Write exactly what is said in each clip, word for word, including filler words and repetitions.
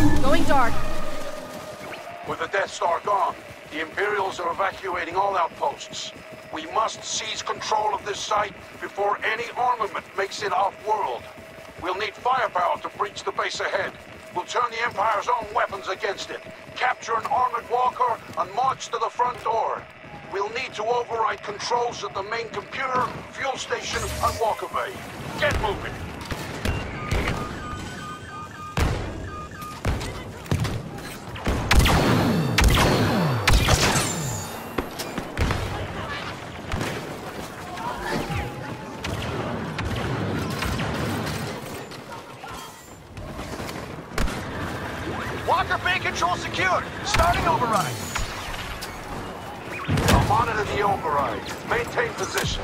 Going dark. With the Death Star gone, the Imperials are evacuating all outposts. We must seize control of this site before any armament makes it off-world. We'll need firepower to breach the base ahead. We'll turn the Empire's own weapons against it, capture an armored walker, and march to the front door. We'll need to override controls at the main computer, fuel station, and walker bay. Get moving! Walker Bay control secured. Starting override. I'll monitor the override. Maintain position.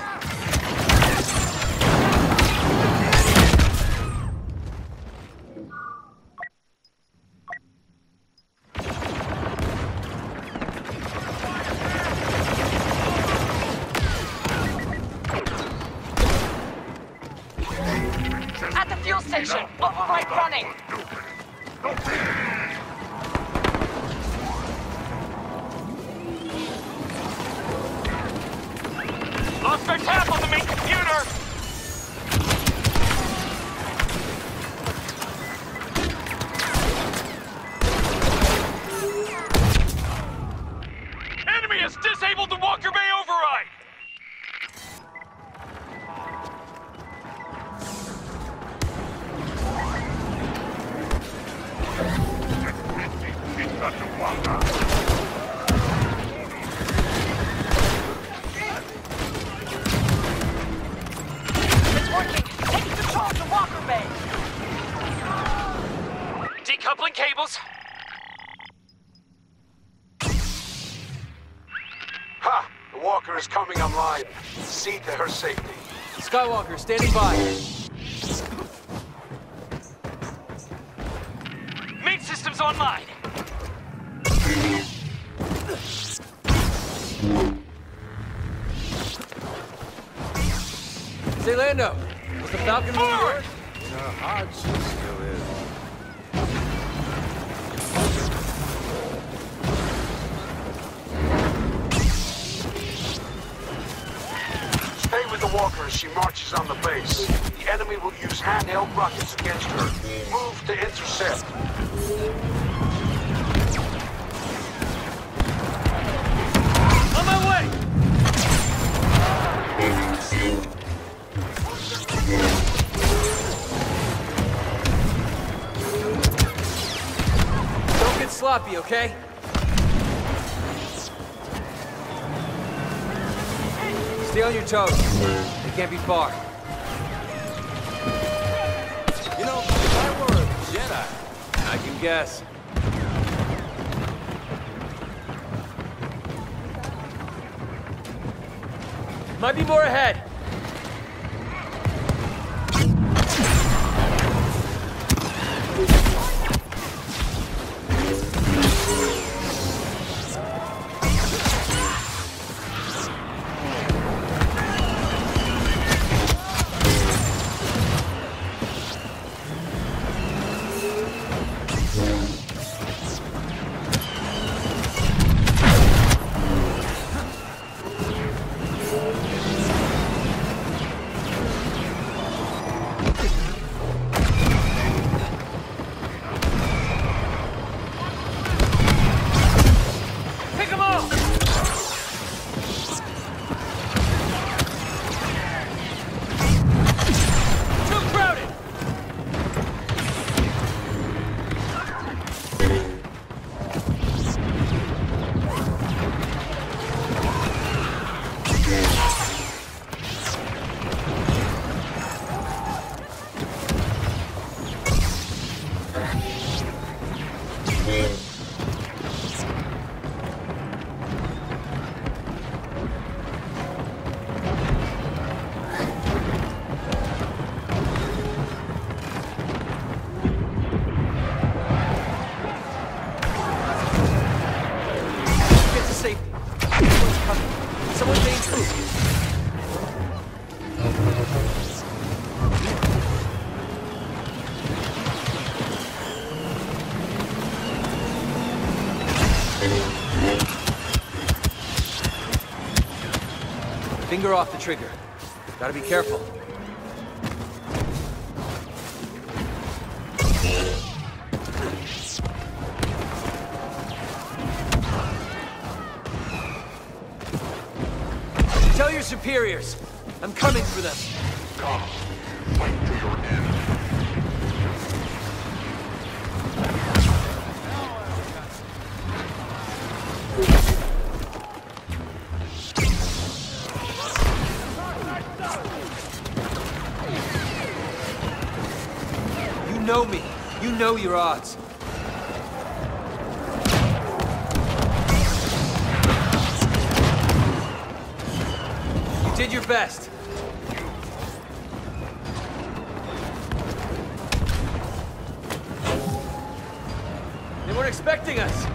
At the fuel station. Override running. Lost our tap on the main computer! Enemy has disabled the Walker Bay override! Decoupling cables. Ha! The walker is coming online. See to her safety. Skywalker, standing by. Main systems online. Say, Lando, was the Falcon moving Forward! yours? You know how hard she still is. Stay with the walker as she marches on the base. The enemy will use handheld rockets against her. Move to intercept. On my way! Don't get sloppy, okay? Stay on your toes. They can't be far. You know, if I were a Jedi, I can guess. Might be more ahead. Finger off the trigger. Gotta be careful. Tell your superiors, I'm coming for them. Come, fight to your end. You know me. You know your odds. You did your best. They weren't expecting us.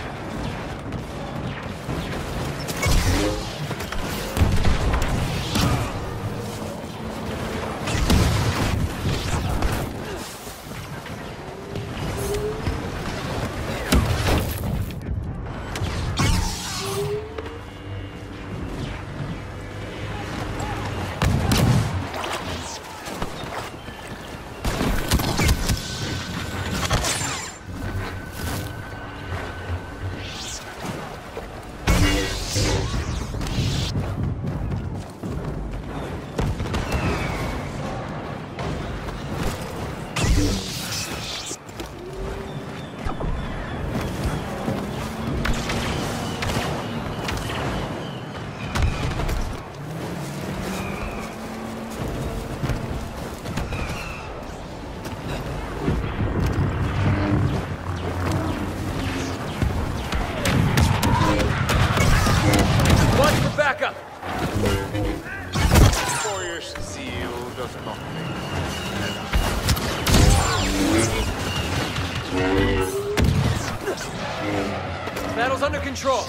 Battle's under control.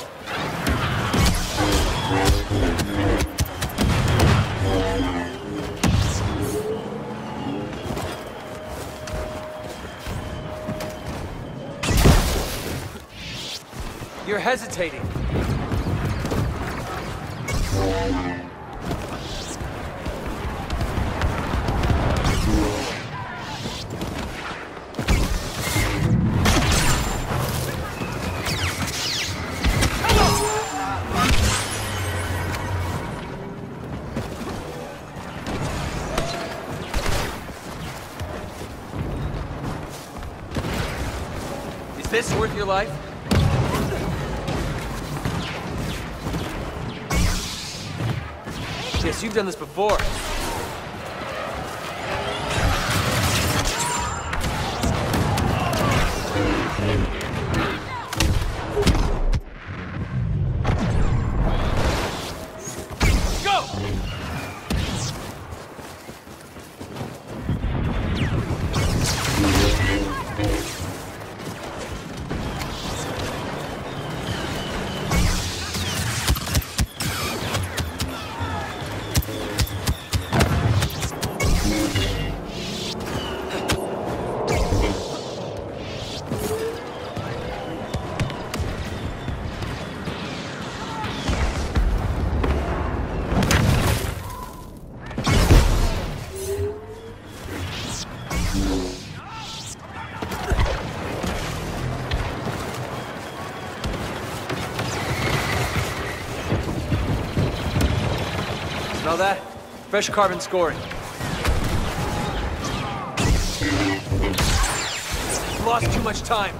You're hesitating. Is this worth your life? Yes, you've done this before. Go! Smell that? Fresh carbon scoring. Lost too much time.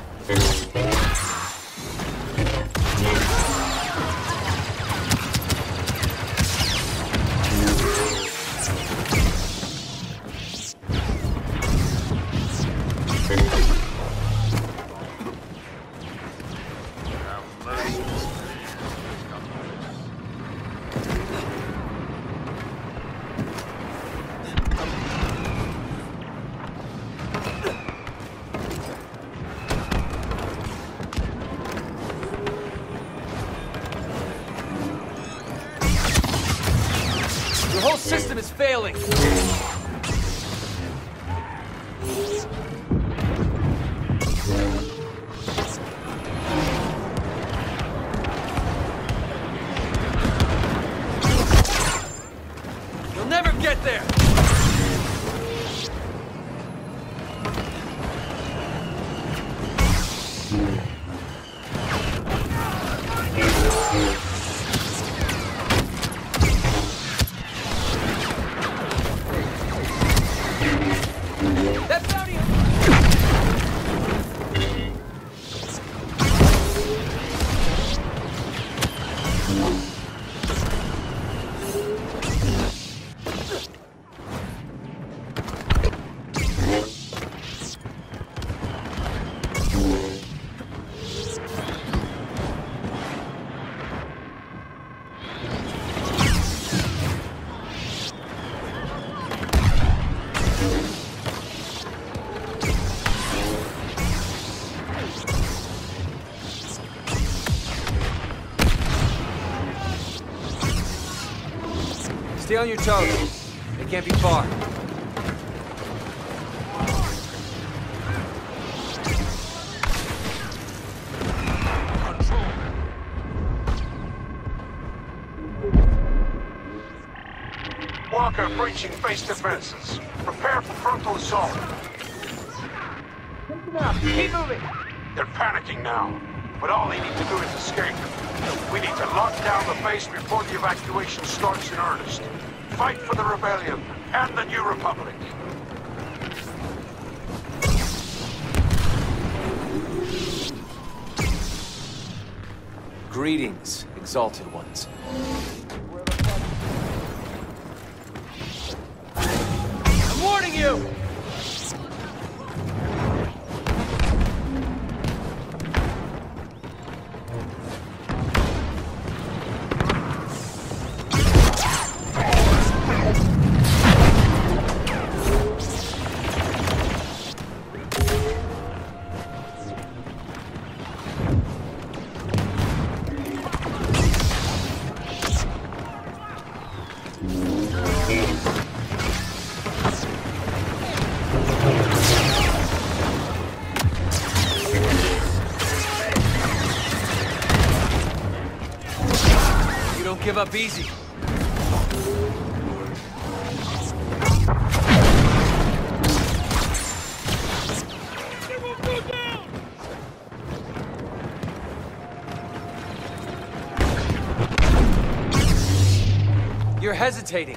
The whole system is failing. Stay on your toes. They can't be far. Walker breaching base defenses. Prepare for frontal assault. Keep moving. They're panicking now, but all they need to do is escape. We need to lock down the base before the evacuation starts in earnest. Fight for the rebellion and the New Republic. Greetings, exalted ones. I'm warning you! Give up easy. You're hesitating.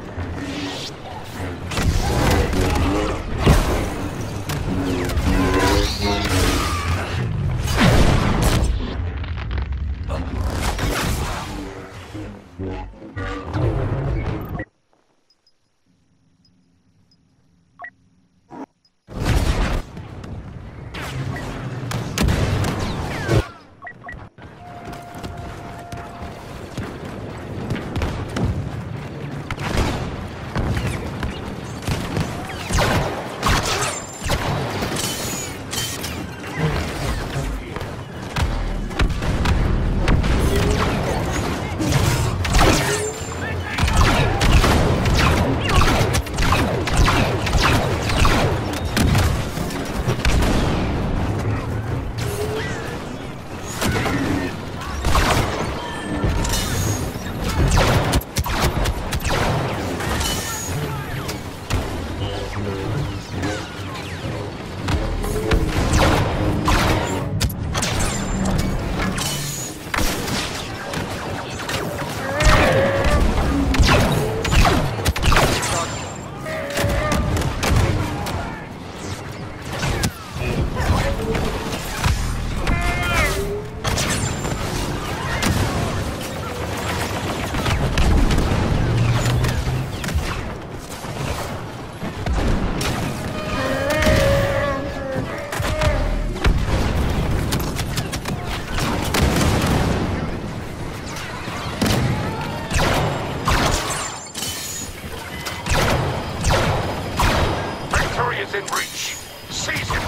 In reach. Seize it!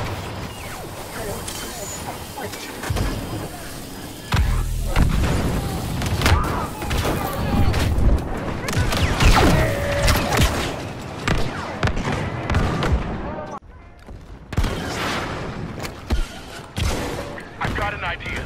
I've got an idea.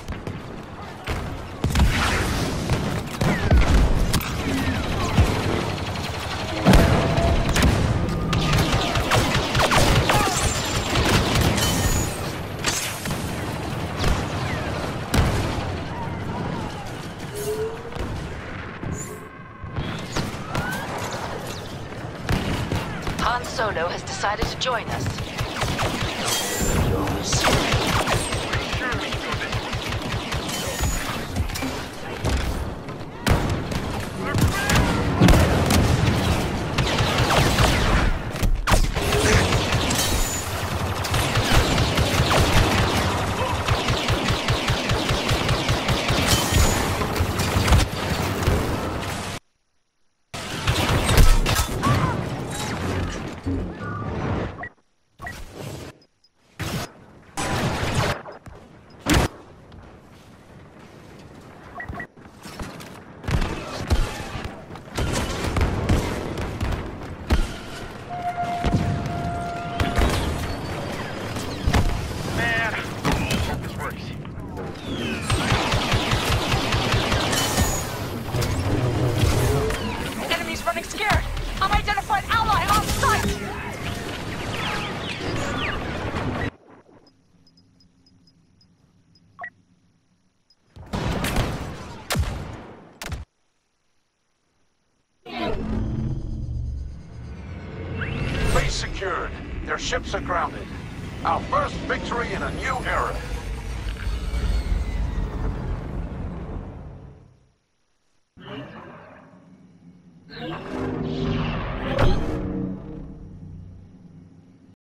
Han Solo has decided to join us. Their ships are grounded. Our first victory in a new era.